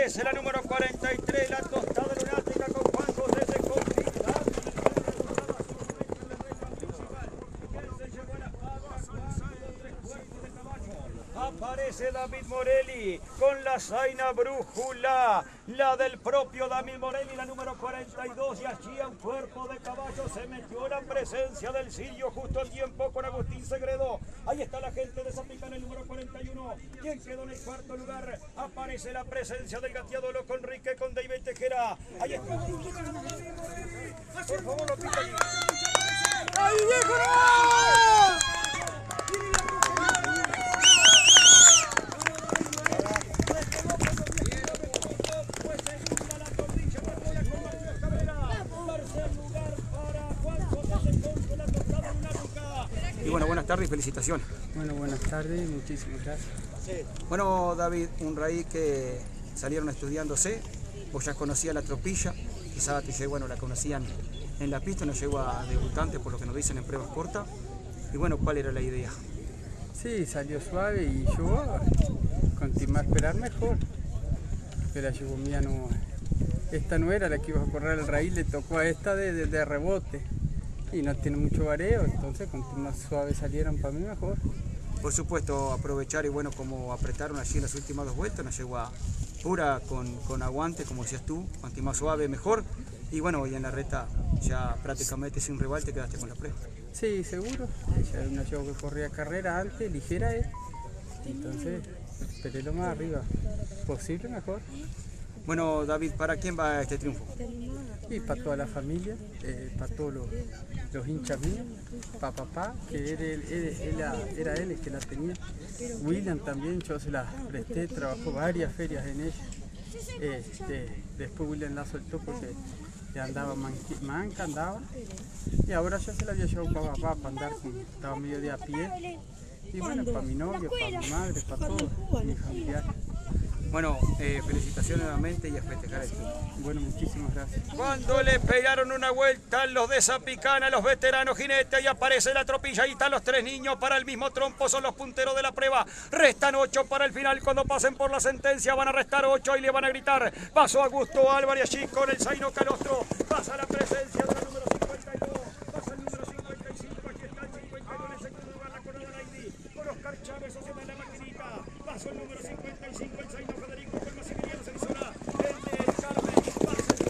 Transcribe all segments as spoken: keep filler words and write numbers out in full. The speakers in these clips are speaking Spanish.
aparece la número cuarenta y tres, la tostada lunática con Juan José de Confita. Aparece David Morelli con la zaina brújula, la del propio David Morelli, la número cuarenta y dos, y allí a un cuerpo de caballo se metió la presencia del Sirio justo a tiempo con Agustín Segredo. Ahí está la gente de Zapicana, el número cuarenta y uno, quien quedó en el cuarto lugar. Aparece la presencia del gateado loco Enrique con David Tejera. Ahí está. Por favor, lo pita allí. ¡Ay, viejo! Y bueno, buenas tardes y felicitaciones. Bueno, buenas tardes y muchísimas gracias. Bueno, David, un raíz que salieron estudiándose, vos ya conocías la tropilla, quizás te bueno, la conocían en la pista, no llegó a debutante por lo que nos dicen en pruebas cortas. Y bueno, ¿cuál era la idea? Sí, salió suave y yo continué a esperar mejor. Pero la mía no, esta no era la que iba a correr el raíz, le tocó a esta de, de, de rebote. Y no tiene mucho vareo, entonces cuanto más suave salieron para mí mejor. Por supuesto, aprovechar y bueno, como apretaron allí en las últimas dos vueltas, nos llegó a pura con, con aguante, como decías tú, cuanto más suave mejor. Y bueno, hoy en la reta ya prácticamente sin rival te quedaste con la prueba. Sí, seguro. Ella era una yo que corría carrera antes, ligera es. Entonces esperé lo más arriba posible, mejor. Bueno, David, ¿para quién va este triunfo? Y para toda la familia, eh, para todos los, los hinchas míos, para papá, que era él, era, era él el que la tenía. William también, yo se la presté, trabajó varias ferias en ella. Este, después William la soltó porque ya andaba manqui, manca, andaba. Y ahora ya se la había llevado para papá, para andar, con, estaba medio de a pie. Y bueno, para mi novio, para mi madre, para todos, mis familiares. Bueno, eh, felicitaciones nuevamente y a festejar el triunfo. Bueno, muchísimas gracias. Cuando le pegaron una vuelta los de Zapicana, los veteranos jinetes, y aparece la tropilla, ahí están los tres niños para el mismo trompo, son los punteros de la prueba. Restan ocho para el final, cuando pasen por la sentencia van a restar ocho y le van a gritar. Pasó Augusto Álvarez allí con el Zaino Calostro, pasa la presencia de la número cincuenta y dos, pasa el número cincuenta y cinco, aquí está el cincuenta y dos en el segundo lugar, la corona de Aidi, con Oscar Chávez haciendo la maquinita, pasó el número cincuenta y cinco, el Zaino Federico con Maximiliano Cerizola, el de Carmen, pasa el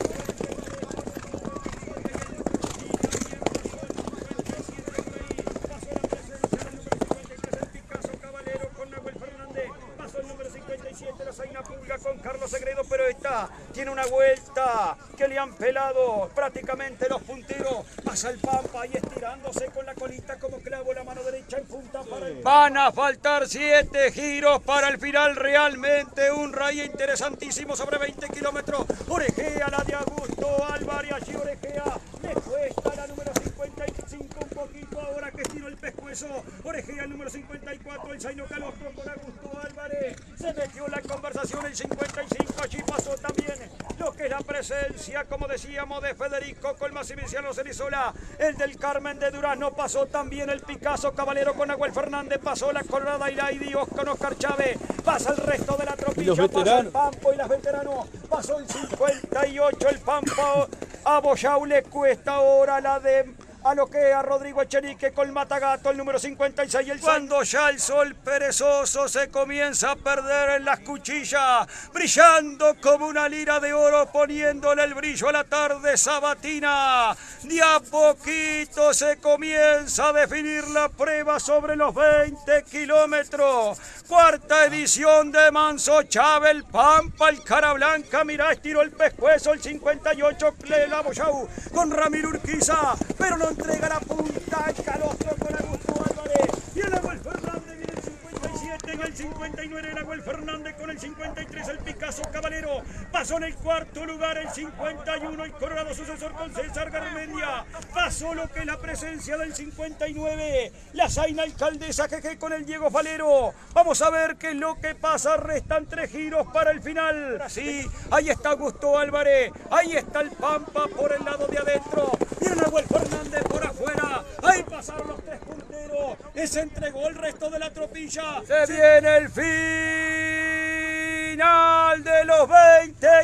la Zaina Pulga con Carlos Segredo, pero esta tiene una vuelta que le han pelado prácticamente los punteros. Pasa el Pampa y estirándose con la colita como clavo, la mano derecha en punta para el... Van a faltar siete giros para el final, realmente un rayo interesantísimo sobre veinte kilómetros. Orejea la de Augusto Álvarez, allí orejea, le cuesta la número cincuenta y cinco un poquito ahora que estiró el pescuezo. Orejea el número cincuenta y cuatro, el Zaino Calostro con Augusto Álvarez. Se metió la conversación el cincuenta y cinco, allí pasó también lo que es la presencia, como decíamos, de Federico con Maximiliano Cerizola, el del Carmen de Durazno, pasó también el Picasso Caballero con Nahuel Fernández, pasó la Colorada y la Idios con Oscar Chávez, pasa el resto de la tropilla, pasa el Pampo y las veteranos, pasó el cincuenta y ocho, el Pampo, a Boyau le cuesta ahora la de... a lo que a Rodrigo Echenique con Matagato, el número cincuenta y seis. El cuando ya el sol perezoso se comienza a perder en las cuchillas, brillando como una lira de oro, poniéndole el brillo a la tarde sabatina. De a poquito se comienza a definir la prueba sobre los veinte kilómetros. Cuarta edición de Manso Chávez, el Pampa, el Cara Blanca, mirá, estiró el pescuezo, el cincuenta y ocho, Clela Boyau con Ramiro Urquiza, pero no entrega la punta, el Calostro con Augusto Álvarez, y el Nahuel Fernández viene el cincuenta y siete, en el cincuenta y nueve el Nahuel Fernández con el cincuenta y tres, el Picasso Caballero, pasó en el cuarto lugar el cincuenta y uno, el Colorado sucesor con César Garmendia, pasó lo que es la presencia del cincuenta y nueve, la Zaina Alcaldesa Jeje con el Diego Valero. Vamos a ver qué es lo que pasa, restan tres giros para el final. Sí, ahí está Augusto Álvarez, ahí está el Pampa por el lado de adentro, y el Nahuel Fernández por afuera, ahí pasaron los tres punteros, y se entregó el resto de la tropilla. Se viene el final de los veinte.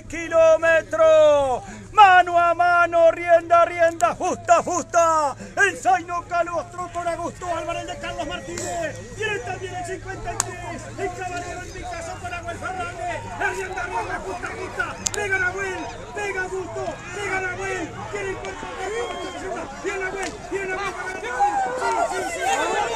kilómetro. Mano a mano, rienda, rienda, justa, justa. El Zaino Calostro con Augusto Álvarez de Carlos Martínez. Tiene también el cincuenta y tres. El Caballero en mi caso con Agüel Fernández. La rienda, rienda, justa, justa. Pega Nahuel, pega Augusto, pega Nahuel. Tiene el cuerpo de Viene Nahuel, viene Nahuel. Sí, sí, sí.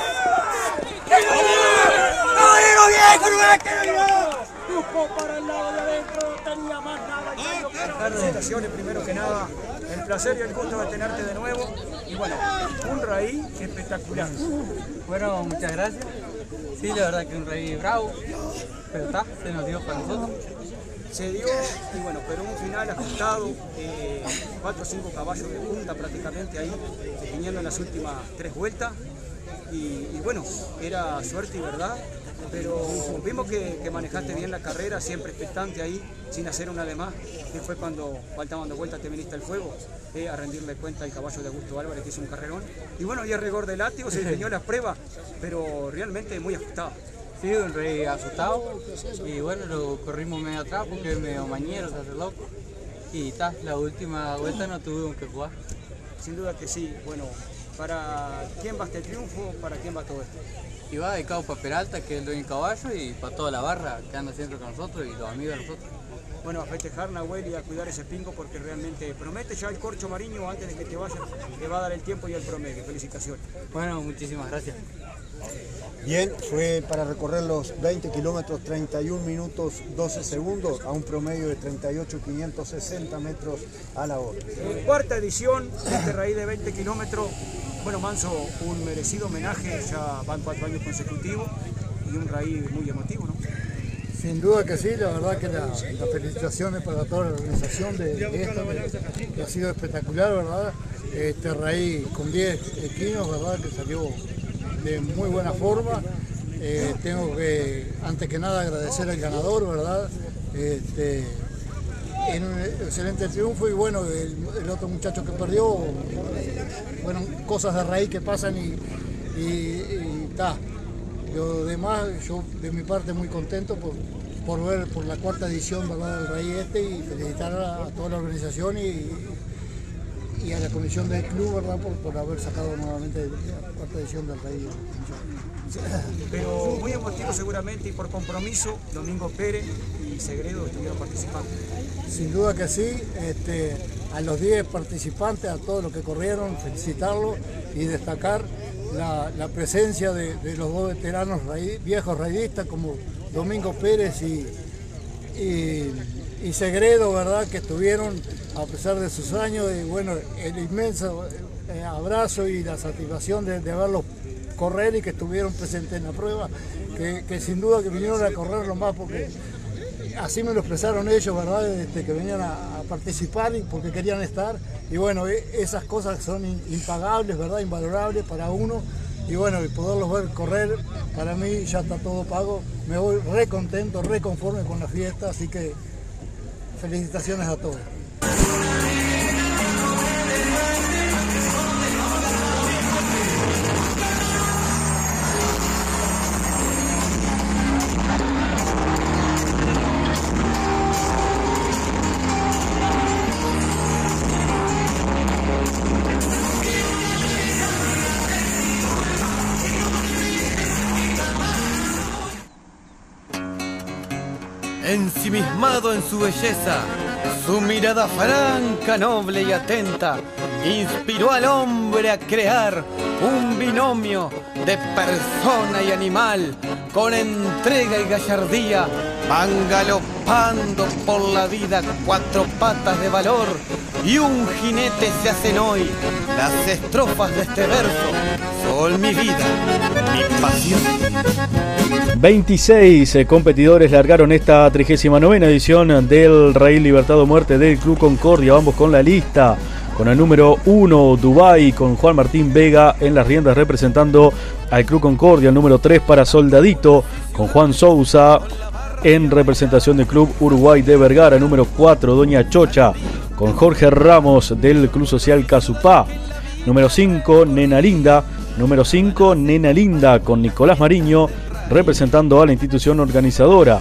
¡No digo bien con una que Buscó para el lado de adentro, no tenía más nada. Felicitaciones primero que nada, el placer y el gusto de tenerte de nuevo y bueno, un raí espectacular. Bueno, muchas gracias. Sí, la verdad que un raí bravo, pero está, se nos dio para nosotros. Se dio y bueno, pero un final ajustado, eh, cuatro o cinco caballos de punta prácticamente ahí, definiendo en las últimas tres vueltas y, y bueno, era suerte y verdad. Pero vimos que, que manejaste bien la carrera, siempre expectante ahí, sin hacer una de más. Que fue cuando faltaban dos vueltas, te viniste al fuego, eh, a rendirle cuenta al caballo de Augusto Álvarez, que hizo un carrerón. Y bueno, y el rigor de látigo, se diseñó las pruebas, pero realmente muy ajustado. Sí, un rey asustado. Y bueno, lo corrimos medio atrás porque es medio mañero, se hace loco. Y ta, la última vuelta no tuvimos que jugar. Sin duda que sí. Bueno, ¿para quién va este triunfo? ¿Para quién va todo esto? Y va dedicado para Peralta, que es el dueño del caballo, y para toda la barra que anda siempre con nosotros y los amigos de nosotros. Bueno, a festejar, Nahuel, y a cuidar ese pingo porque realmente promete ya el corcho Mariño antes de que te vayas, te va a dar el tiempo y el promedio. Felicitaciones. Bueno, muchísimas gracias. Bien, fue para recorrer los veinte kilómetros, treinta y un minutos doce segundos a un promedio de treinta y ocho mil quinientos sesenta metros a la hora. Eh, cuarta edición de este raí de veinte kilómetros. Bueno, Manso, un merecido homenaje, ya van cuatro años consecutivos y un raí muy emotivo, ¿no? Sin duda que sí, la verdad que la, las felicitaciones para toda la organización de, de esta, que, que ha sido espectacular, ¿verdad? Este raí con diez equinos, ¿verdad? Que salió de muy buena forma. Eh, tengo que, antes que nada, agradecer al ganador, ¿verdad? Este, en un excelente triunfo y bueno, el, el otro muchacho que perdió, bueno, cosas de raíz que pasan y está. Lo demás, yo de mi parte muy contento por, por ver por la cuarta edición, ¿verdad?, del raí este y felicitar a, a toda la organización y, y a la comisión del club, ¿verdad?, por, por haber sacado nuevamente la cuarta edición del raí. Pero muy emotivo seguramente y por compromiso, Domingo Pérez y Segredo estuvieron participando. Sin duda que sí, este, a los diez participantes, a todos los que corrieron, felicitarlos y destacar la, la presencia de, de los dos veteranos raí, viejos raidistas como Domingo Pérez y, y, y Segredo, ¿verdad?, que estuvieron a pesar de sus años y bueno, el inmenso abrazo y la satisfacción de, de verlos correr y que estuvieron presentes en la prueba, que, que sin duda que vinieron a correr lo más porque así me lo expresaron ellos, ¿verdad?, este, que venían a, a participar y porque querían estar y bueno, esas cosas son impagables, ¿verdad?, invalorables para uno y bueno, y poderlos ver correr, para mí ya está todo pago, me voy re contento, re conforme con la fiesta, así que felicitaciones a todos. Ensimismado en su belleza, su mirada franca, noble y atenta, inspiró al hombre a crear un binomio de persona y animal, con entrega y gallardía, van galopando por la vida cuatro patas de valor, y un jinete se hacen hoy las estrofas de este verso, son mi vida, mi pasión. veintiséis competidores largaron esta trigésima novena edición del Raí Libertad o Muerte del Club Concordia. Vamos con la lista, con el número uno, Dubái, con Juan Martín Vega en las riendas representando al Club Concordia. El número tres para Soldadito, con Juan Sousa en representación del Club Uruguay de Vergara. Número cuatro, Doña Chocha, con Jorge Ramos del Club Social Casupá. Número cinco, Nena Linda. Número cinco, Nena Linda, con Nicolás Mariño representando a la institución organizadora.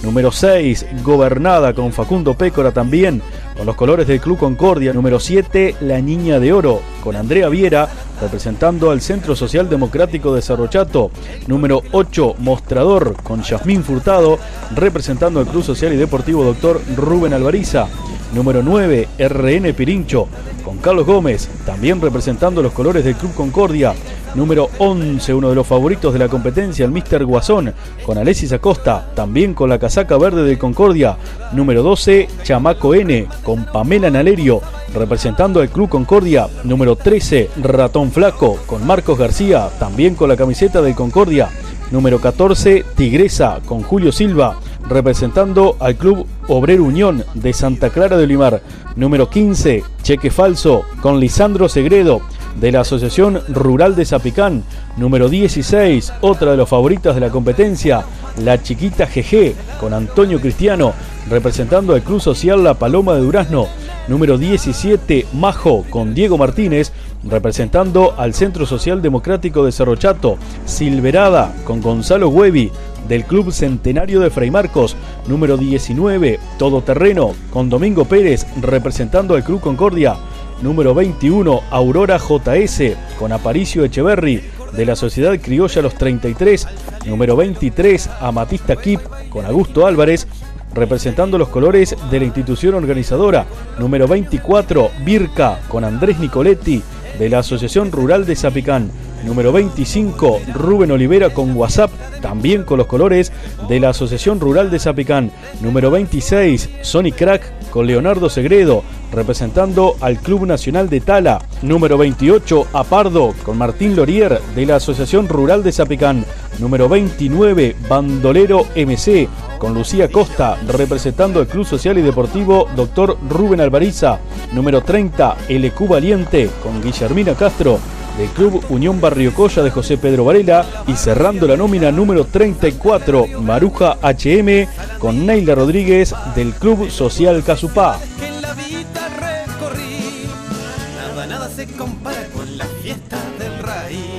Número seis, Gobernada, con Facundo Pécora también, con los colores del Club Concordia. Número siete, La Niña de Oro, con Andrea Viera, representando al Centro Social Democrático de Cerro Chato. Número ocho, Mostrador, con Yasmín Furtado, representando al Club Social y Deportivo Doctor Rubén Alvariza. Número nueve, R N Pirincho, con Carlos Gómez, también representando los colores del Club Concordia. Número once, uno de los favoritos de la competencia, el míster Guasón, con Alexis Acosta, también con la casaca verde del Concordia. Número doce, Chamaco N, con Pamela Nalerio, representando al Club Concordia. Número trece, Ratón Flaco, con Marcos García, también con la camiseta del Concordia. Número catorce, Tigresa, con Julio Silva, representando al Club Obrero Unión de Santa Clara de Olimar. Número quince, Cheque Falso, con Lisandro Segredo, de la Asociación Rural de Zapicán. Número dieciséis, otra de los favoritas de la competencia, La Chiquita G G, con Antonio Cristiano, representando al Club Social La Paloma de Durazno. Número diecisiete, Majo, con Diego Martínez, representando al Centro Social Democrático de Cerro Chato. Silverada, con Gonzalo Huevi, del Club Centenario de Fray Marcos. Número diecinueve, Todoterreno, con Domingo Pérez, representando al Club Concordia. Número veintiuno, Aurora J S, con Aparicio Echeverri, de la Sociedad Criolla Los treinta y tres. Número veintitrés, Amatista Kip, con Augusto Álvarez, representando los colores de la institución organizadora. Número veinticuatro, Birka, con Andrés Nicoletti, de la Asociación Rural de Zapicán. Número veinticinco, Rubén Olivera, con WhatsApp, también con los colores de la Asociación Rural de Zapicán. Número veintiséis, Sony Crack, con Leonardo Segredo, representando al Club Nacional de Tala. Número veintiocho, Apardo, con Martín Lorier, de la Asociación Rural de Zapicán. Número veintinueve, Bandolero M C, con Lucía Costa, representando al Club Social y Deportivo Doctor Rubén Alvariza. Número treinta, L Q Valiente, con Guillermina Castro, del Club Unión Barrio Colla de José Pedro Varela. Y cerrando la nómina, número treinta y cuatro, Maruja H M, con Neila Rodríguez, del Club Social Casupá. Que en la vida recorrí, nada, nada se compara con la fiesta del raíz.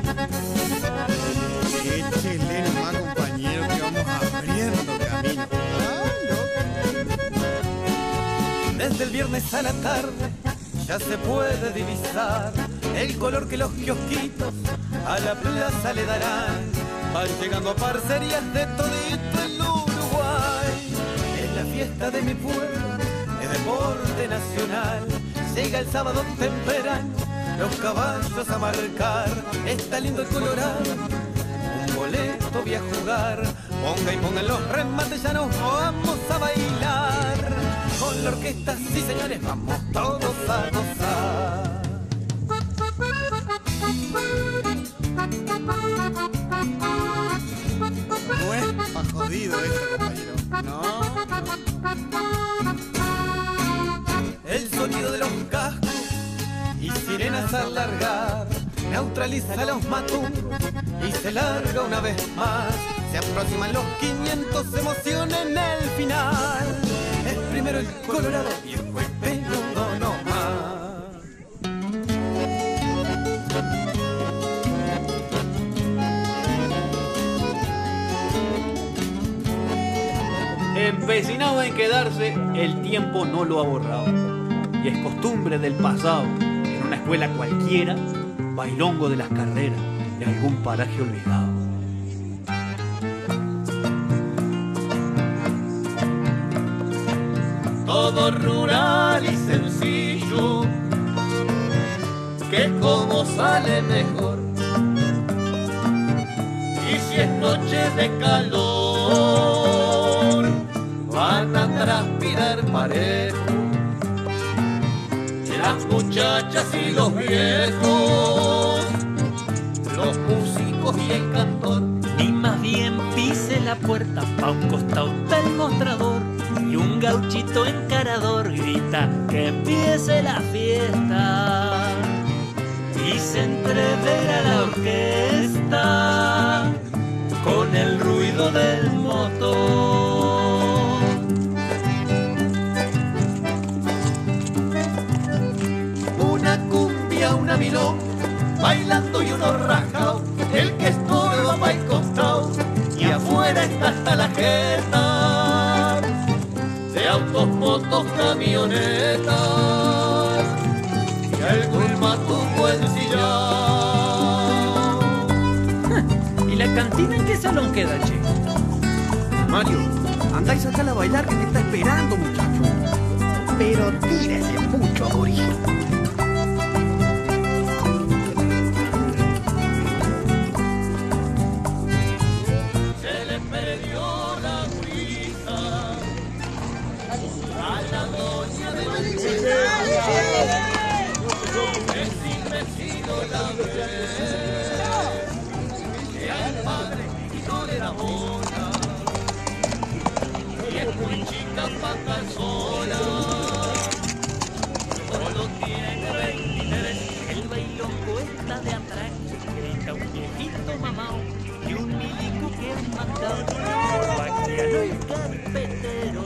Qué chileno más, compañero, que vamos abriendo camino. Desde el viernes a la tarde ya se puede divisar el color que los kiosquitos a la plaza le darán. Van llegando a parcerías de todito el Uruguay. Es la fiesta de mi pueblo, es deporte nacional. Llega el sábado temprano, los caballos a marcar. Está lindo el Colorado, un boleto voy a jugar. Ponga y pongan los remates, ya nos vamos a bailar. Con la orquesta, sí señores, vamos todos a gozar. No es pa' jodido esto, compañero. No. El sonido de los cascos y sirenas al largar neutraliza los maturos y se larga una vez más. Se aproximan los quinientos, se emociona en el final. Es primero el Colorado y el juez peludo no más. Empecinado en quedarse, el tiempo no lo ha borrado. Y es costumbre del pasado, en una escuela cualquiera, bailongo de las carreras, en algún paraje olvidado. Todo rural y sencillo, que como sale mejor. Y si es noche de calor, van a transpirar parejo las muchachas y los viejos, los músicos y el cantor. Ni más bien pise la puerta pa' un costado del mostrador y un gauchito encarador grita que empiece la fiesta y se entrevera la orquesta con el ruido del motor. Una cumbia, una milonga, bailando y uno rajao, el que estorba va al costado y afuera está hasta la jeta. autos, motos, camionetas y algún matuco en sillón. ¿Y la cantina en qué salón queda, che? Mario, andá y sacala a bailar que te está esperando, muchacho. Pero tira ese pucho, aborigen. Se le perdió la brisa a la doña de la ensimecido la vez que al padre no le da bola y es muy chica para sola, solo tiene veintitrés. El bailongo está de atrás, grita un viejito mamao y un milico que han mandado por vaqueano y carpetero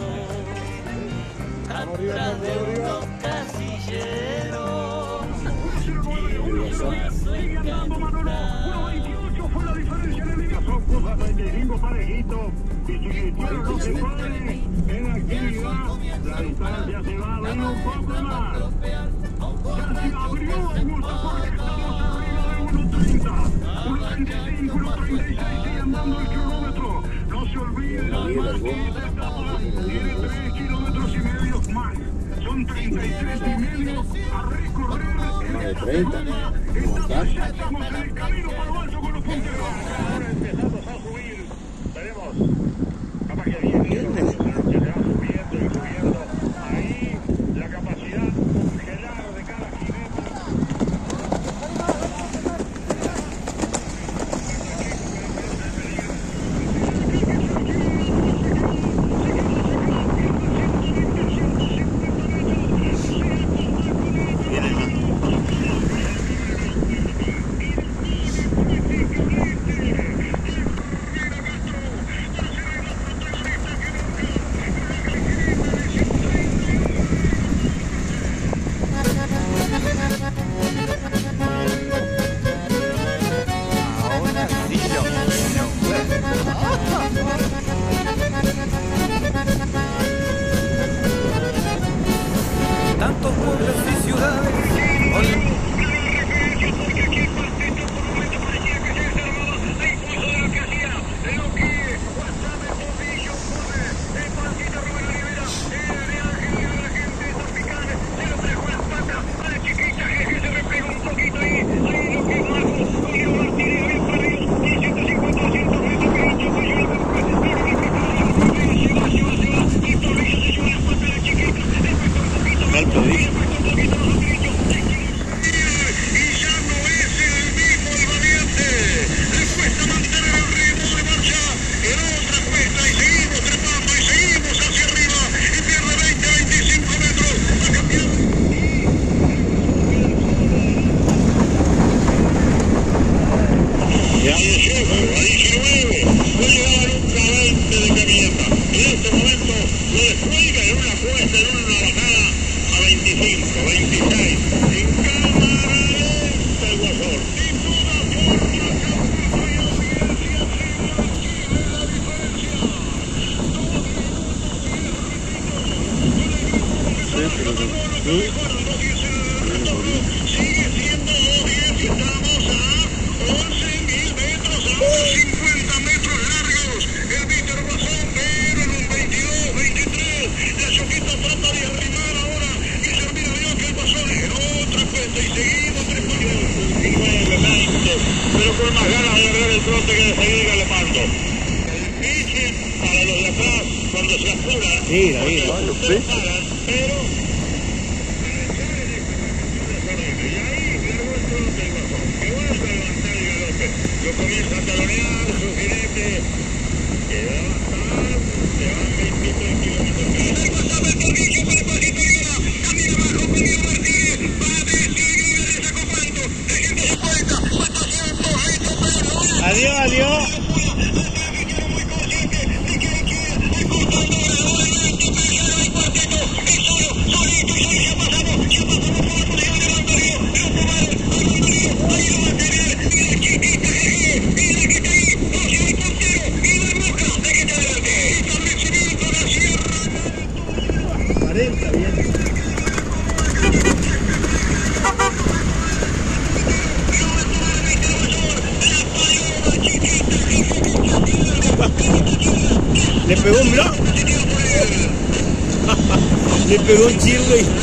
atrás de unos casilleros y un paso en veintiocho fue la diferencia de vida. Son cosas veinticinco parejitos y chiquititos no se puede. En la actividad la distancia se va a abrir un poco más. Ya se abrió Augusto porque estamos arriba de uno treinta. uno treinta y cinco, uno treinta y seis sigue andando el kilómetro. No se olviden las marquitas, estamos tiene tres kilómetros y medio más. Son treinta y tres y medio a recorrer. Más de treinta. Entonces ya estamos en el camino para lo alto con los punteros. Ahora empezamos a subir. Veremos. Capaz que viene. Que se va subiendo y subiendo. Ahí la capacidad congelar de cada jinete. Tantos pueblos y ciudades. Mira, mira, los peces. Lo comienza a talonear, su jinete, que va a bajar, que van veintitrés kilómetros. El WhatsApp del Tornillo con el pasito Rivera, camina abajo, Julio Martínez, va a decidir, le sacó cuánto, trescientos cincuenta, cuatrocientos, ahí está. Adiós, adiós. cuarenta, bien. Le pegó un mirá. Le pegó un chirlo y...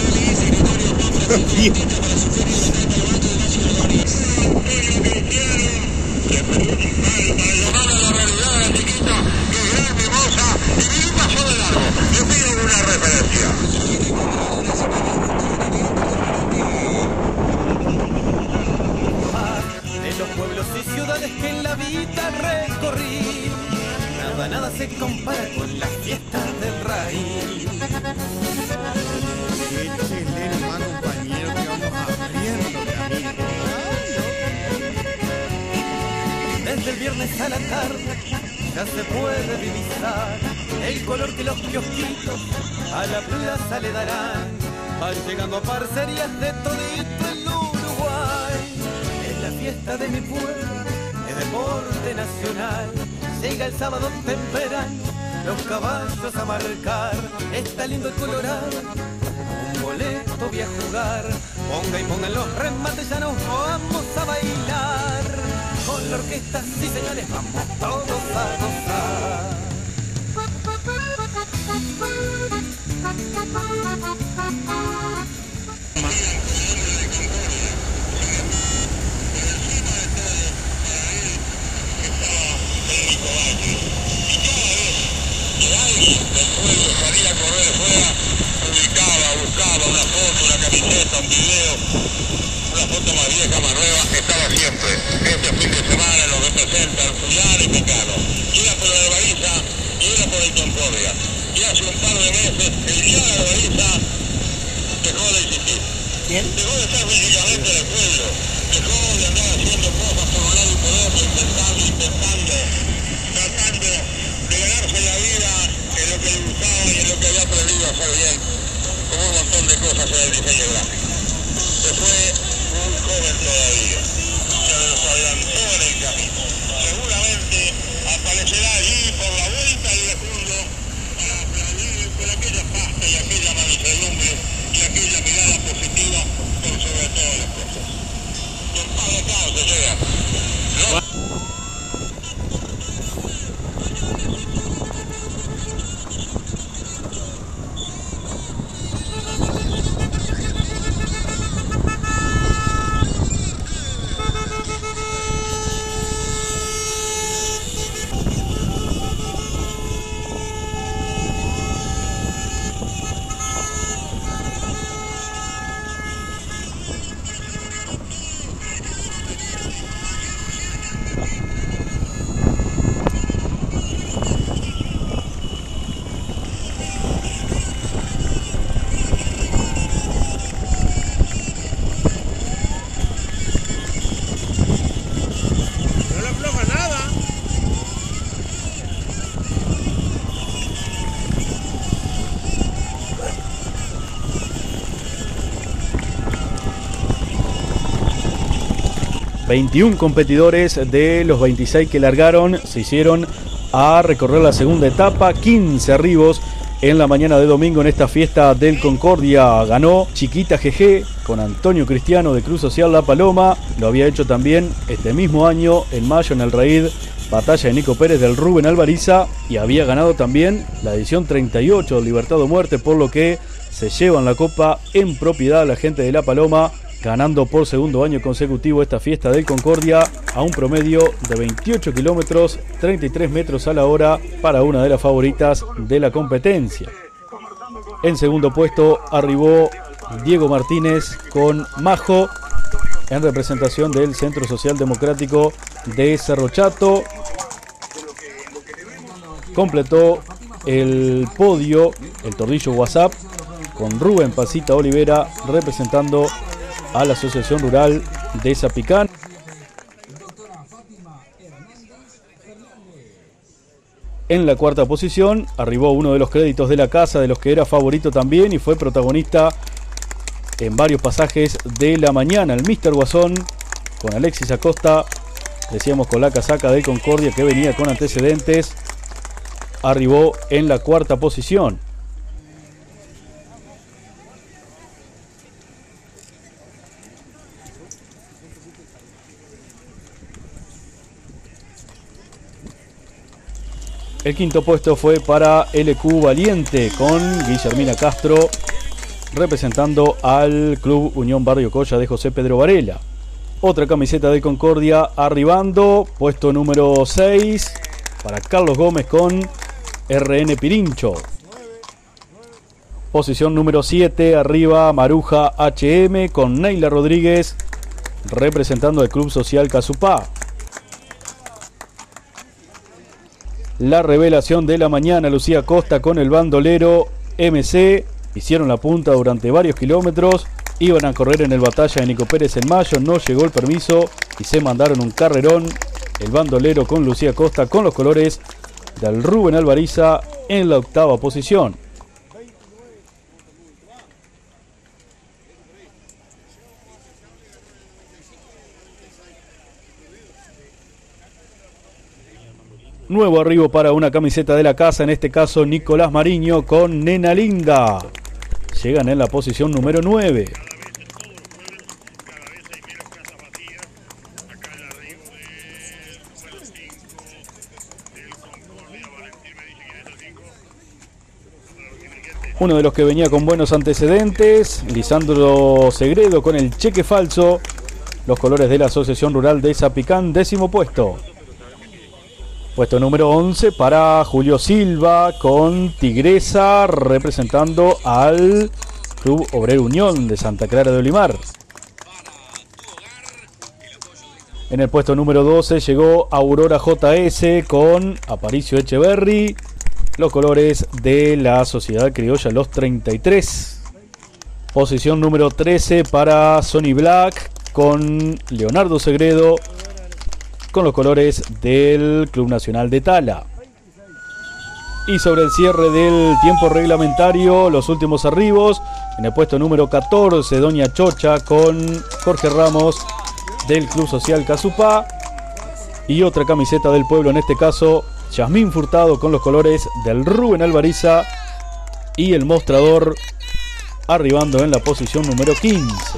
De los pueblos y ciudades que en la vida recorrí, nada, nada se compara con las fiestas del raíz. Qué chelero, más compañero, que vamos abriendo, amigo. Desde el viernes a la tarde ya se puede divisar el color que los kiosquitos a la plaza le darán. Van llegando parcerías de todito el Uruguay. Es la fiesta de mi pueblo, es deporte nacional. Llega el sábado temprano, los caballos a marcar. Está lindo el Colorado, un boleto voy a jugar. Ponga y pongan los remates, ya nos vamos a bailar. Con la orquesta, sí señores, vamos todos a gozar. Salía a correr fuera, ubicaba, buscaba una foto, una camiseta, un video, una foto más vieja, más nueva, estaba siempre. Este fin de semana lo representan Fulano y Pecano. Iba por la Baliza y era por el Concordia. Y hace un par de meses, el día de la Baliza dejó de existir. ¿Quién? Dejó de estar físicamente en el pueblo. Dejó de andar haciendo cosas por un lado y por otro, intentando, intentando, tratando de ganarse la vida en lo que le gustaba y en lo que había aprendido a hacer bien, como un montón de cosas en el diseño gráfico. Se fue muy joven todavía, se nos adelantó en el camino. Seguramente aparecerá allí por la vuelta del mundo para aplaudir con aquella pasta y aquella mansedumbre y aquella mirada positiva por sobre todas las cosas. Don Pablo Cao se llega. veintiún competidores de los veintiséis que largaron se hicieron a recorrer la segunda etapa, quince arribos en la mañana de domingo en esta fiesta del Concordia. Ganó Chiquita G G con Antonio Cristiano de Cruz Social La Paloma, lo había hecho también este mismo año en mayo en el Raid Batalla de Nico Pérez del Rubén Alvariza, y había ganado también la edición treinta y ocho del Libertad o Muerte, por lo que se llevan la copa en propiedad la gente de La Paloma, ganando por segundo año consecutivo esta fiesta del Concordia a un promedio de veintiocho kilómetros, treinta y tres metros a la hora para una de las favoritas de la competencia. En segundo puesto arribó Diego Martínez con Majo en representación del Centro Social Democrático de Cerro Chato. Completó el podio el Tordillo WhatsApp con Rubén Pasita Olivera representando a la Asociación Rural de Zapicán. En la cuarta posición arribó uno de los créditos de la casa, de los que era favorito también y fue protagonista en varios pasajes de la mañana, el míster Guasón, con Alexis Acosta, decíamos con la casaca de Concordia que venía con antecedentes, arribó en la cuarta posición. El quinto puesto fue para L Q Valiente con Guillermina Castro representando al Club Unión Barrio Colla de José Pedro Varela. Otra camiseta de Concordia arribando, puesto número seis para Carlos Gómez con R N Pirincho. Posición número siete, arriba Maruja H M con Neila Rodríguez representando al Club Social Casupá. La revelación de la mañana, Lucía Costa con el bandolero M C. Hicieron la punta durante varios kilómetros. Iban a correr en el Batalla de Nico Pérez en mayo. No llegó el permiso y se mandaron un carrerón. El bandolero con Lucía Costa con los colores del Rubén Alvariza en la octava posición. Nuevo arribo para una camiseta de la casa, en este caso Nicolás Mariño con Nena Linda. Llegan en la posición número nueve. Uno de los que venía con buenos antecedentes, Lisandro Segredo con el cheque falso. Los colores de la Asociación Rural de Zapicán, décimo puesto. Puesto número once para Julio Silva con Tigresa representando al Club Obrero Unión de Santa Clara de Olimar. En el puesto número doce llegó Aurora J S con Aparicio Echeverry. Los colores de la Sociedad Criolla Los treinta y tres. Posición número trece para Sony Black con Leonardo Segredo con los colores del Club Nacional de Tala. Y sobre el cierre del tiempo reglamentario, los últimos arribos. En el puesto número catorce, Doña Chocha con Jorge Ramos del Club Social Casupá. Y otra camiseta del pueblo, en este caso Yasmín Furtado con los colores del Rubén Alvariza. Y el mostrador arribando en la posición número quince.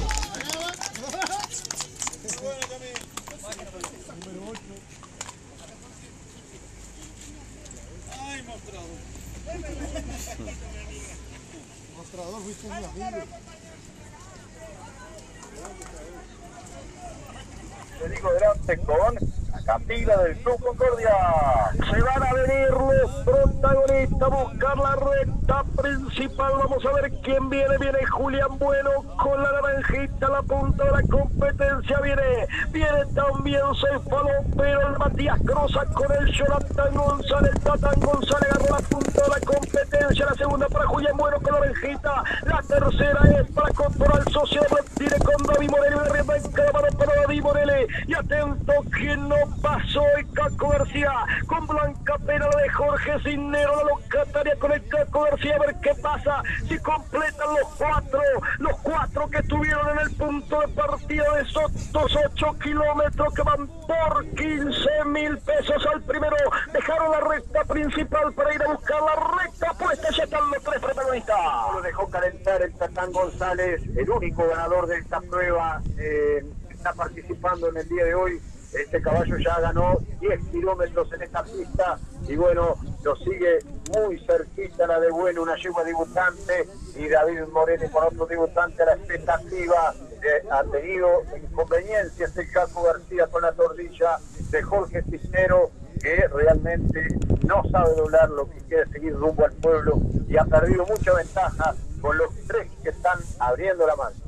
Te digo delante con la Capila del Club Concordia. Se van a venir los protagonistas a buscar la recta principal. Vamos a ver quién viene. Viene Julián Bueno con la naranjita, la punta de la competencia. Viene, viene también Cefalón, pero el Matías Croza con el Jonathan González. Tatán González agarró la punta de la competencia. La segunda para Julián Bueno con la naranjita. La tercera es para Contoral Social. Tiene con David Morelli. La rienda en cada mano para David Morelli. Y atento que no pasó el Caco García con Blanca Pena, la de Jorge Cisnero, la locataria con el Caco García. A ver qué pasa si completan los cuatro, los cuatro que estuvieron en el punto de partida de esos ocho kilómetros que van por quince mil pesos al primero. Dejaron la recta principal para ir a buscar la recta puesta. Ya están los tres protagonistas. Lo dejó calentar el Tatán González, el único ganador de esta prueba. Eh, está participando en el día de hoy. Este caballo ya ganó diez kilómetros en esta pista y bueno, lo sigue muy cerquita la de Bueno, una yegua debutante, y David Moreno con otro debutante a la expectativa. Eh, ha tenido inconveniencias el Caco García con la tordilla de Jorge Cisnero, que realmente no sabe doblar, lo que quiere seguir rumbo al pueblo, y ha perdido mucha ventaja con los tres que están abriendo la mano.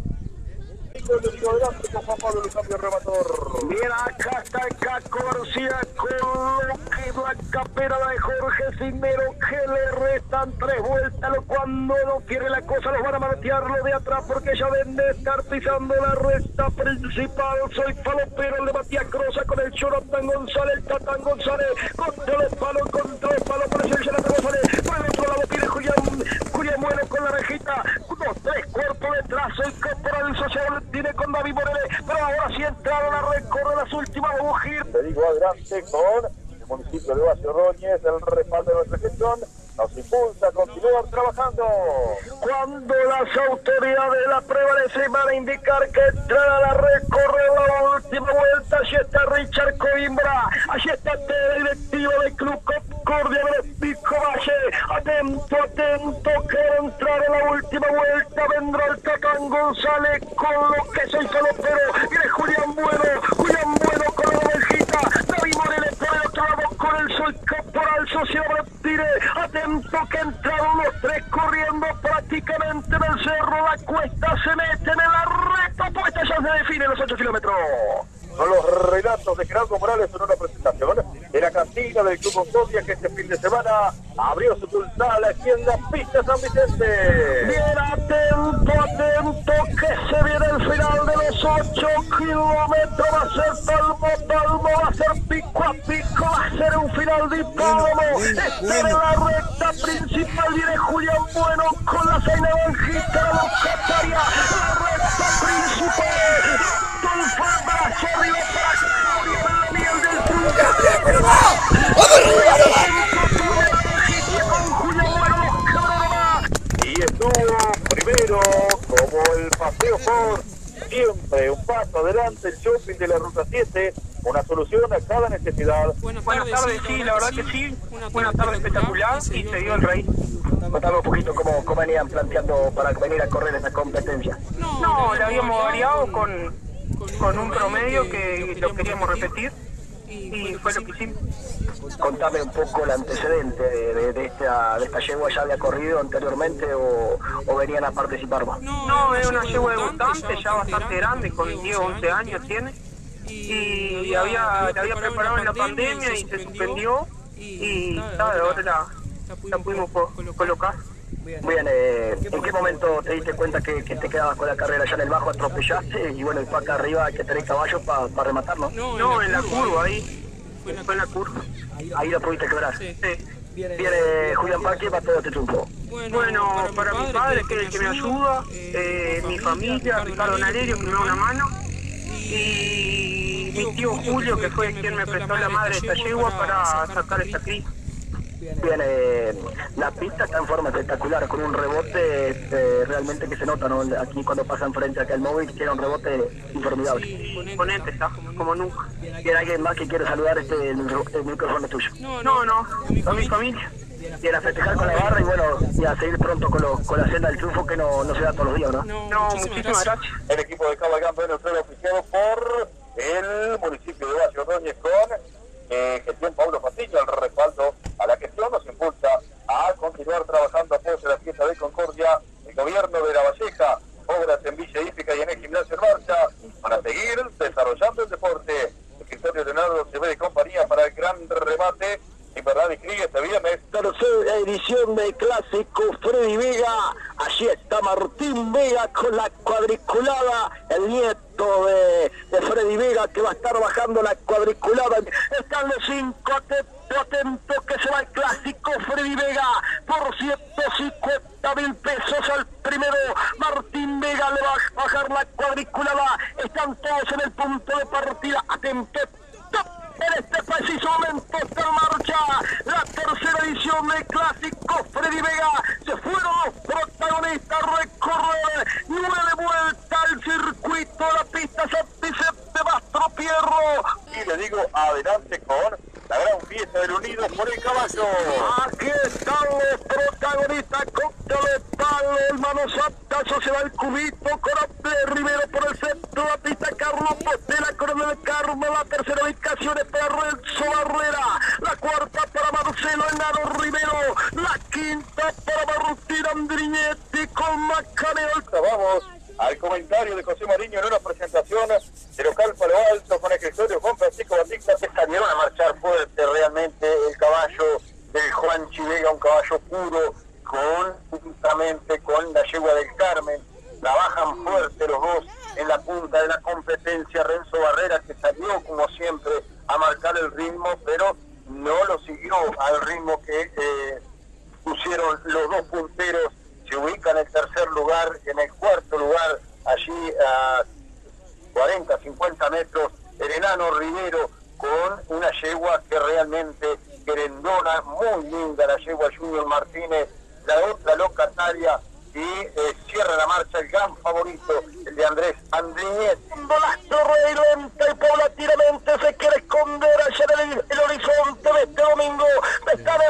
Bien, acá está el Caco García con lo que Blanca Pena, la de Jorge Cisnero, que le restan tres vueltas. Cuando no quiere la cosa, los van a martearlo de atrás porque ya ven de estar pisando la recta principal. Soy Falopero, el de Matías Croza con el Jonathan González, el Tatán González contra los palos, contra los palos, por el Jonathan González. Por el otro lado tiene Julián, Julián Bueno con la rejita, dos, tres cuerpos detrás, el Corporal Social tiene con David Morelli, pero ahora sí entraron a recorrer las últimas bujías. Te digo adelante con el municipio de Ovacio Roñez, el respaldo de nuestra gestión, nos impulsa a continuar trabajando. Cuando las autoridades de la prueba les van a indicar que entrarán a recorrer la última vuelta, allí está Richard Coimbra, allí está el directivo del Club Concordia del Pico Valle. Atento, atento, que va a entrar a la última vuelta. Vendrá el Tatán González con lo que soy salopero. Viene Julián Bueno, Julián Bueno con la ovejita. David Moreles por el otro lado con el Sol Caporal, Sociedad Tire. Atento que entraron los tres corriendo prácticamente en el cerro. La cuesta se meten en la recta puesta, ya se define los ocho kilómetros. Son los relatos de Gerardo Morales en una presentación en la cantina del Club Concordia, que este fin de semana abrió su pulsada aquí en la pista San Vicente. Bien, atento, atento, que se viene el final de los ocho kilómetros. Va a ser palmo, palmo, va a ser pico a pico, va a ser un final de hipódromo. Está en la recta principal, viene Julián Bueno con la seina banjita de los Cataria. La recta principal, Don Brazo arriba para la miel del truco. Y estuvo primero como el paseo por siempre, un paso adelante, el shopping de la Ruta siete, una solución a cada necesidad. Buenas tardes, Buenas tardes sí, la verdad que sí, una, una tarde espectacular y se dio el rey. Contame un poquito cómo, cómo venían planteando para venir a correr esa competencia. No, no le habíamos variado con, con un promedio que lo queríamos repetir y fue lo que hicimos. Contame un poco el antecedente de, de, de, esta, de esta yegua. ¿Ya había corrido anteriormente o, o venían a participar más? No, es una yegua debutante, ya bastante grande, con diez o once años tiene. Y había, la había preparado en la pandemia y se suspendió y ¿sabes? Ahora la, la pudimos colocar. Bien, eh, ¿en qué momento te diste cuenta que, que te quedabas con la carrera? ¿Ya en el bajo atropellaste? Y bueno, y para acá arriba hay que tener caballos para pa rematar, ¿no? No, en la curva, ahí. Fue en la curva. Ahí lo pudiste quebrar. Sí. Viene Julián Parque para todo este triunfo. Bueno, para mi padre, que es el que me ayuda, eh, mi familia, Ricardo Nalerio, que me da una mano, y mi tío Julio, que fue quien me prestó la madre de esta yegua para sacar esta cría. Bien, eh, la pista está en forma espectacular, con un rebote eh, realmente que se nota, ¿no? Aquí cuando pasa enfrente acá el móvil, tiene un rebote informidable. Imponente está, como nunca. ¿Tiene alguien más que quiere saludar? Este el, el micrófono es tuyo. No, no, no, a mi familia. Quieren festejar con la barra y bueno, y a seguir pronto con, lo, con la senda del triunfo que no, no se da todos los días, ¿no? No, no muchísimas gracias. El equipo de Cabalgando en el suelo oficiado por el municipio de Valle Ordóñez con eh, gestión Pablo Patillo, el respaldo a la gestión nos impulsa a continuar trabajando a apoyo de la fiesta de Concordia, el gobierno de La Valleja, obras en Villa Hípica y en el gimnasio en marcha, para seguir desarrollando el deporte. El escritorio Leonardo se ve de compañía para el gran remate. En verdad, inscribe este viernes. Tercera edición del clásico Freddy Vega. Allí está Martín Vega con la cuadriculada, el nieto de, de Freddy Vega, que va a estar bajando la cuadriculada. Están los cinco, atento, atento, que se va el clásico Freddy Vega por ciento cincuenta mil pesos al primero. Martín Vega le va a bajar la cuadriculada. Están todos en el punto de partida. Atento. En este preciso momento está en marcha la tercera edición del clásico Freddy Vega. Se fueron los protagonistas a recorrer nueve vueltas al circuito de la pista San Vicente Mastro Pierro. Y le digo, adelante con la gran fiesta del Unido por el caballo. Aquí están los protagonistas, cóctel de palo, el mano santazo, se va el cubito con Abel Rivero por el centro de la pista, Carlos Postela, Coronel Carmo, la tercera ubicación es para Renzo Barrera, la cuarta para Marcelo Enano Rivero, la quinta para Martín Andriñetti con Macaneo. Vamos al comentario de José Mariño en una presentación de local Palo Alto con el escritorio Juan Francisco Batista, que salieron a marchar fuerte realmente el caballo del Juan Chivega, un caballo puro, con justamente con la yegua del Carmen. La bajan fuerte los dos en la punta de la competencia. Renzo Barrera, que salió como siempre a marcar el ritmo, pero no lo siguió al ritmo que eh, pusieron los dos punteros. Se ubica en el tercer lugar, en el cuarto lugar, allí a cuarenta, cincuenta metros, el Enano Rivero, con una yegua que realmente querendona, muy linda la yegua Junior Martínez, la otra locataria, y eh, cierra la marcha el gran favorito, el de Andrés Andriñetti. Volastro Rey lenta y paulatinamente se quiere esconder allá en el, el horizonte de este domingo. Está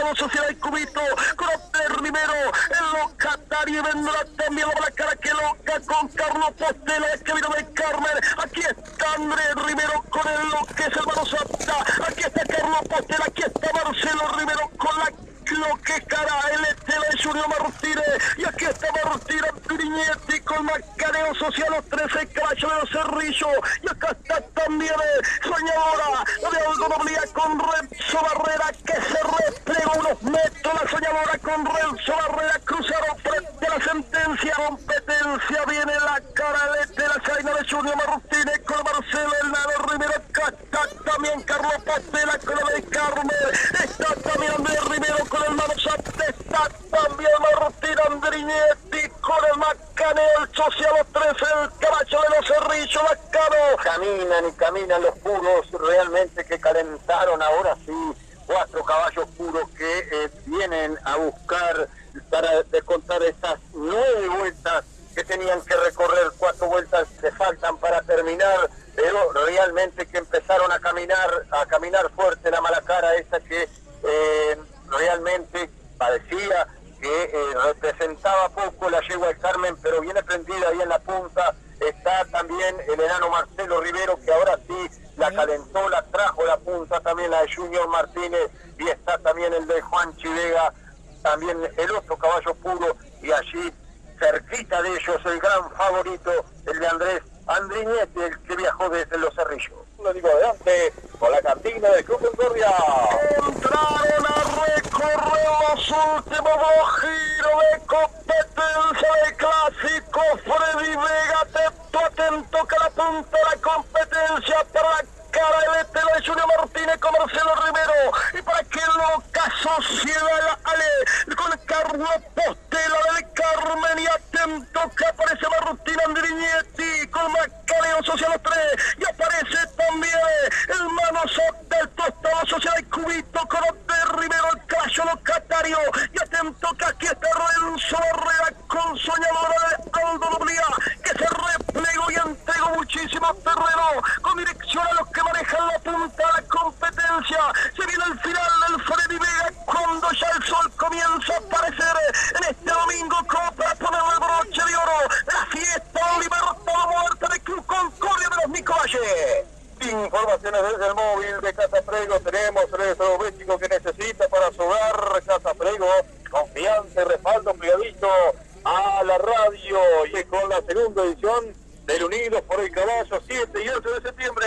Estado Sociedad y Cubito, con Andrés Rivero, el locatario, y vendrá también la cara que loca con Carlos Postela, es que vino de Carmen. Aquí está Andrés Rivero con el lo que es hermano Zapta, aquí está Carlos Postela, aquí está Marcelo Rivero con la lo que cara el Estela de Junior Martínez, y aquí está Martínez Briñetti con Macareo Social, los trece caballos de los Cerrillos, y acá está también Soñadora, la de Aldo Noblía con Renzo Barrera, que se replegó unos metros, la Soñadora con Renzo Barrera, cruzaron frente a la sentencia, competencia, viene la cara el Estela Zaina de Junior Martínez con Marcelo Hernando Rivero, acá está también Carlos Postela con la de Carmen, está también Andrés Rivero con el Mano Zapta, está también Martín Andriñetti con el Macaneo, el Social, los trece, el caballo de los Cerrillos, Macano. Caminan y caminan los puros, realmente que calentaron ahora sí, cuatro caballos puros que eh, vienen a buscar para descontar estas nueve vueltas que tenían que recorrer, cuatro vueltas que faltan para terminar, pero realmente que empezaron a caminar, a caminar fuerte la mala cara esa que eh, realmente parecía que eh, representaba poco la yegua del Carmen, pero viene prendida ahí en la punta. Está también el enano Marcelo Rivero, que ahora sí la calentó, la trajo la punta, también la de Junior Martínez, y está también el de Juan Chivega, también el otro caballo puro, y allí cerquita de ellos el gran favorito, el de Andrés Andriñetti, el que viajó desde Los Cerrillos. Lo digo adelante, con la cantina de Club Concordia. Entraron a recorrer los últimos dos giros de competencia de clásico. Freddy Vega, atento, atento, que la punta de la competencia para la cara del Estela de Junior Martínez con Marcelo Rivero, y para que loca Sociedad Ale con Carlos Postela del Carmen, y atento que aparece Martín Andriñetti con Macareo Social los tres, y aparece también el Mano Zapta del Tostado Sociedad y Cubito con Andrés Rivero, el caballo locatario, y atento que aquí está Renzo Barrera con Soñadora de Aldo Noblía, que se replegó y entregó muchísimo terreno con dirección a los que manejan la punta de la competencia. Se viene el final del Freddy Vega cuando ya el sol comienza a aparecer en este domingo como para ponerle el broche de oro, la fiesta Libertad Muerte de Club Concordia de los Nicovalles. Informaciones desde el móvil de Casa Prego, tenemos el electrodoméstico que necesita para su hogar. Casa Prego, confianza, respaldo, pegadito a la radio, y con la segunda edición del Unidos por el Caballo, siete y ocho de septiembre.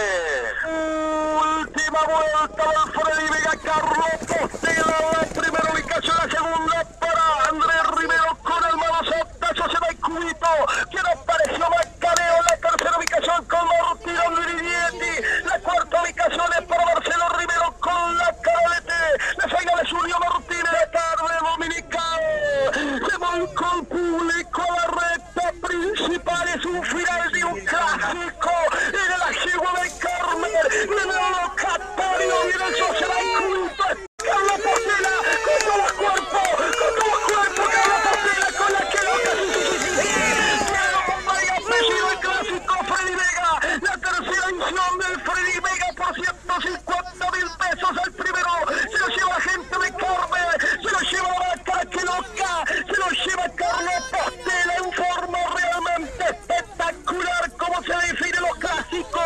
Última vuelta del Freddy Vega, Carlos Postela, la primera ubicación, la segunda para Andrés Rivero con el Mano Zapta, Sociedad y Cubito, quien apareció Macareo, la tercera ubicación con Martín Andriñetti, la cuarta ubicación es para Marcelo Rivero con la Caralete, la final de Julio Martínez, la tarde dominical, se volcó el público a la recta principal, es un final de un clásico, en la yegua del Carmen, en el locatario, y en el Sociedad y Cubito, Carlos Postela, con todo el cuerpo, con todo el cuerpo, Carlos Postela, con la que loca, sí, sí, sí, sí, nombre y apellido el clásico Freddy Vega, la tercera edición del Freddy Vega por ciento cincuenta mil pesos, el primero, se lo lleva la gente de Carmen, se lo lleva la cara que loca, se lo lleva Carlos Postela en forma realmente espectacular, como se define los clásicos.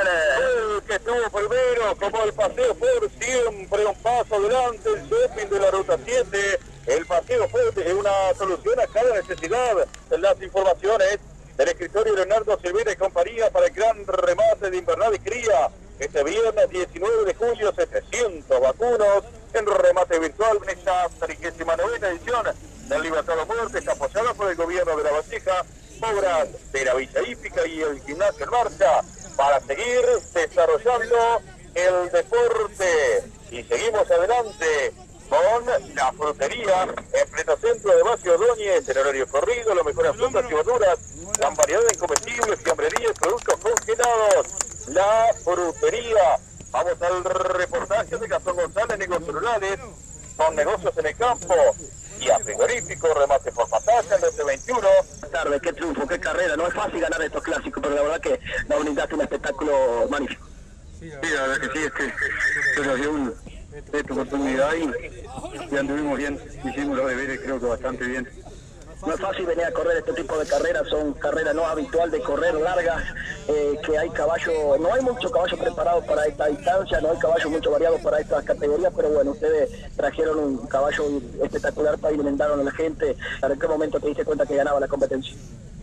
El que estuvo primero, como el Paseo Ford, siempre un paso adelante, el shopping de la Ruta siete, el Paseo Ford es una solución a cada necesidad. Las informaciones del escritorio Leonardo Silveira y compañía para el gran remate de invernal y cría. Este viernes diecinueve de julio, setecientos vacunos en remate virtual en esta trigésima novena edición del Libertad o Muerte. Está apoyada por el gobierno de La Valleja, obras de la Villa Hípica y el gimnasio en marcha para seguir desarrollando el deporte. Y seguimos adelante con la frutería en pleno centro de Barrio Ordóñez, en horario corrido, las mejores frutas y verduras, gran variedad de comestibles, fiambrería y productos congelados. La frutería. Vamos al reportaje de Gastón González, negocios rurales, con negocios en el campo y a frigorífico, remate por batalla, doce veintiuno. Tarde, qué triunfo, qué carrera, no es fácil ganar estos clásicos, pero la verdad que nos brindaste un espectáculo magnífico. Sí, la verdad que sí, es que se nos dio un, esta oportunidad y, y anduvimos bien, hicimos los deberes creo que bastante bien. No es fácil venir a correr este tipo de carreras, son carreras no habitual de correr largas, eh, que hay caballos, no hay muchos caballos preparados para esta distancia, no hay caballos mucho variados para estas categorías, pero bueno, ustedes trajeron un caballo espectacular para alimentaron a la gente. ¿En qué momento te diste cuenta que ganaba la competencia?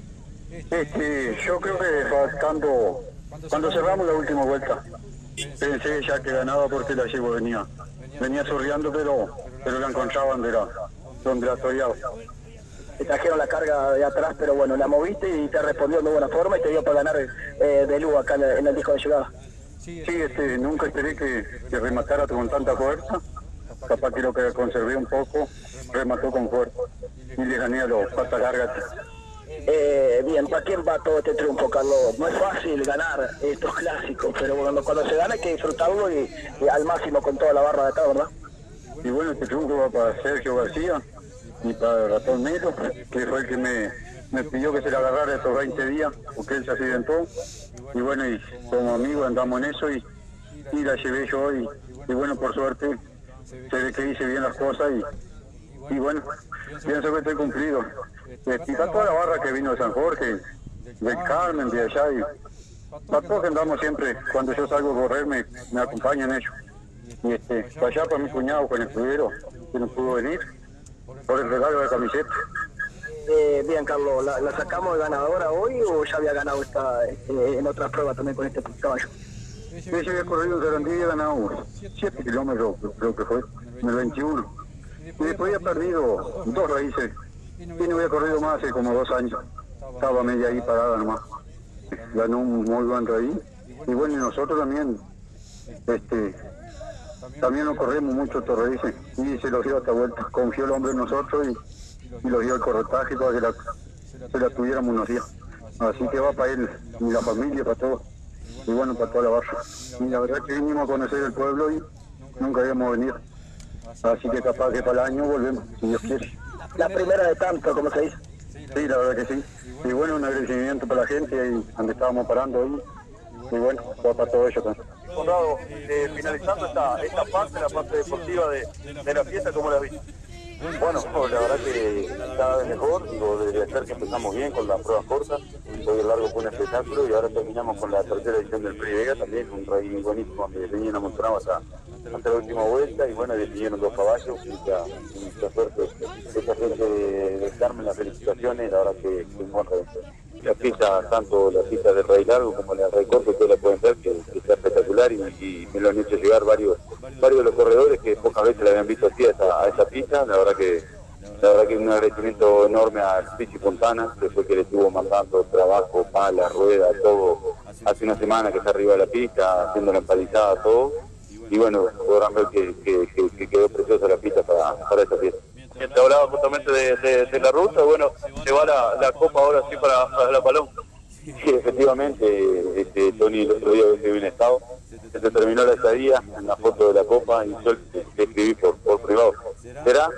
Este, yo creo que faltando, cuando cerramos la última vuelta, pensé ya que ganaba porque la yegua venía, venía sorreando, pero, pero la encontraban de la, donde la toreaba. Te trajeron la carga de atrás, pero bueno, la moviste y te respondió de buena forma y te dio para ganar eh, de luz acá en el, en el disco de llegada. Sí, este, nunca esperé que, que rematara con tanta fuerza, capaz que lo que conservé un poco, remató con fuerza y le gané a los patas largas. Eh, bien, ¿para quién va todo este triunfo, Carlos? No es fácil ganar estos clásicos, pero cuando, cuando se gana hay que disfrutarlo y, y al máximo con toda la barra de acá, ¿verdad? Y bueno, este triunfo va para Sergio García y para Ratón Negro, que fue el que me, me pidió que se le agarrara estos veinte días, porque él se accidentó. Y bueno, y como amigos andamos en eso y, y la llevé yo y, y bueno, por suerte se ve que hice bien las cosas y, y bueno, pienso que estoy cumplido. Y está toda la barra que vino de San Jorge, de Carmen, de allá, y para todos que andamos siempre, cuando yo salgo a correr me, me acompañan ellos. Y este, para allá para mi cuñado con el escudero, que no pudo venir, por el regalo de la camiseta. Eh, bien, Carlos, ¿la, ¿la sacamos de ganadora hoy o ya había ganado esta eh, en otras pruebas también con este caballo? Sí, yo había corrido en Sarandí y había ganado siete kilómetros, creo que fue, en el veintiuno. Y después había perdido dos raíces. Y no había corrido más hace como dos años. Estaba media ahí parada nomás. Ganó un muy buen raíz. Y bueno, y nosotros también, este, también nos corremos mucho estos raíces. Y se los dio hasta vuelta. Confió el hombre en nosotros y, y los dio el corretaje para que la, se la tuviéramos unos días. Así que va para él, y la familia, para todos. Y bueno, para toda la barra. Y la verdad que vinimos a conocer el pueblo y nunca habíamos venido. Así que capaz que para el año volvemos, si Dios quiere. La primera de tanto, como se dice. Sí, la verdad que sí. Y bueno, un agradecimiento para la gente ahí donde estábamos parando ahí. Y bueno, va para todo ello también. Conrado, eh, finalizando esta, esta parte, la parte deportiva de, de la fiesta, ¿cómo la viste? Bueno, la verdad que cada vez mejor, digo, debería ser que empezamos bien con las pruebas cortas, hoy el largo fue un espectáculo y ahora terminamos con la tercera edición del Prix Vega, también un rey buenísimo donde venían amontonado hasta, hasta la última vuelta y bueno, definieron dos caballos, mucha, mucha suerte, esta gente de, de Carmen, las felicitaciones, la verdad que es un buen rey. La pista, tanto la pista del Rey Largo como la del Rey Corto, ustedes la pueden ver, que, que está espectacular y, y me lo han hecho llegar varios varios de los corredores que pocas veces la habían visto así a esa, a esa pista. La verdad que la verdad que un agradecimiento enorme a Pichi Fontana, que fue que le estuvo mandando trabajo, pala, rueda, todo, hace una semana que está arriba de la pista, haciendo la empalizada, todo. Y bueno, podrán ver que, que, que, que quedó preciosa la pista para, para esa fiesta. Te hablaba justamente de, de, de la ruta, bueno, se va la, la copa ahora sí para, para la Paloma. Sí, efectivamente, este, Tony el otro día que bien estado, se terminó la estadía en la foto de la copa y yo le escribí por, por privado. ¿Será?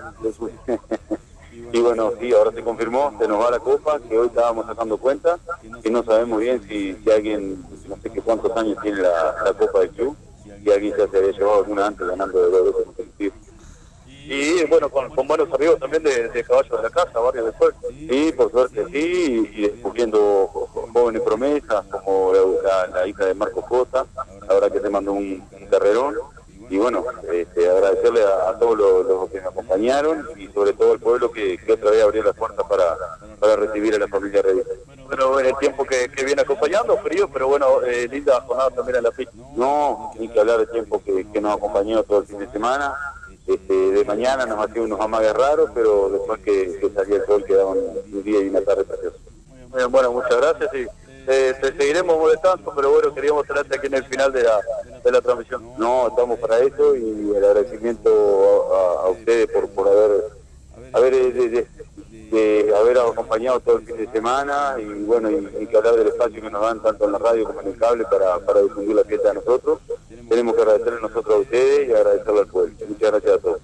Y bueno, sí, ahora se confirmó, se nos va la copa, que hoy estábamos sacando cuenta, y no sabemos bien si, si alguien, no sé qué cuántos años tiene la, la copa del club, y alguien ya se había llevado alguna antes ganando de dos veces consecutivos. Y bueno, con, con buenos amigos también de, de caballos de la casa, varios después. Sí, por suerte sí, y descubriendo jóvenes promesas, como la, la hija de Marco Jota, ahora que te mandó un, un carrerón. Y bueno, este, agradecerle a, a todos los, los que me acompañaron y sobre todo al pueblo que, que otra vez abrió las puertas para, para recibir a la familia Reyes. Pero en el tiempo que, que viene acompañando, frío, pero bueno, eh, linda jornada también en la pista. No, ni que hablar del tiempo que, que nos acompañó todo el fin de semana. Este, de mañana nos hacía unos amagues raros, pero después que, que salía el sol quedaban un día y una tarde preciosos. Bueno, bueno, muchas gracias y eh, te seguiremos molestando, pero bueno, queríamos tenerte aquí en el final de la, de la transmisión. No, estamos para eso y el agradecimiento a, a ustedes por, por haber, haber, de, de, de haber acompañado todo el fin de semana y bueno, y, y que hablar del espacio que nos dan tanto en la radio como en el cable para, para difundir la fiesta de nosotros. Tenemos que agradecerle nosotros a ustedes y agradecerle al pueblo. Muchas gracias a todos.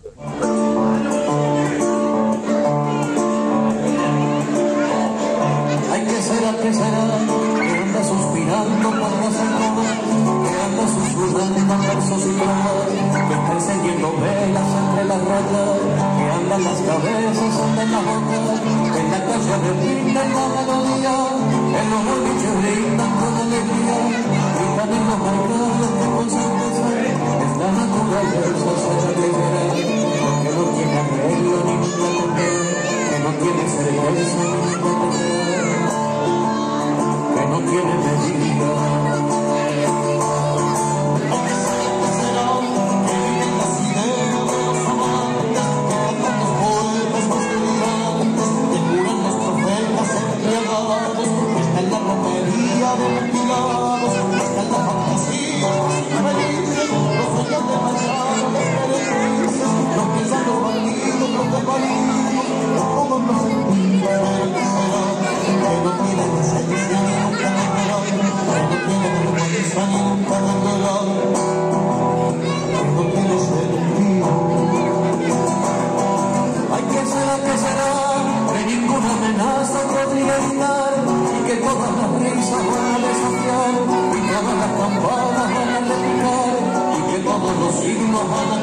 Hay que ser artesanal, que anda suspirando por las alcoholas, que anda susurrando versos y palabras, que está encendiendo besos son de la boca, en la calle repiten la melodía, en los boliches brindan con alegría, gritan en los bailables que con certeza es la naturaleza se alegra, que no tiene arreglo ni nunca condena, que no tiene cerveza ni nunca condena, que no tiene medida. Hay que será, que será, que ninguna amenaza podría evitar, y que todas las brisas van a desafiar, y todas las campanas van a repicar, y que todos los signos van a